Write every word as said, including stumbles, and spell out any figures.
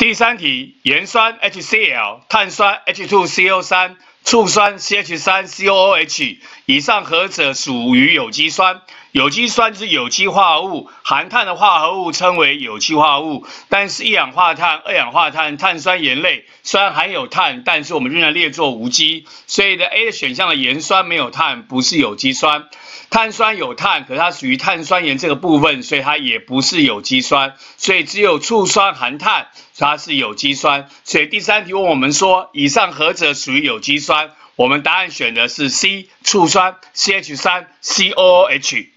第三题，盐酸 HCl、碳酸 H 二 C O 三、醋酸 C H 三 C O O H， 以上何者属于有机酸？有机酸是有机化合物，含碳的化合物称为有机化合物。但是一氧化碳、二氧化碳、碳酸盐类虽然含有碳，但是我们仍然列作无机。所以的 A 的选项的盐酸没有碳，不是有机酸。碳酸有碳，可是它属于碳酸盐这个部分，所以它也不是有机酸。所以只有醋酸含碳，它是有机酸。所以第三题问我们说，以上何者属于有机酸？我们答案选的是 C， 醋酸 C H 三 C O O H。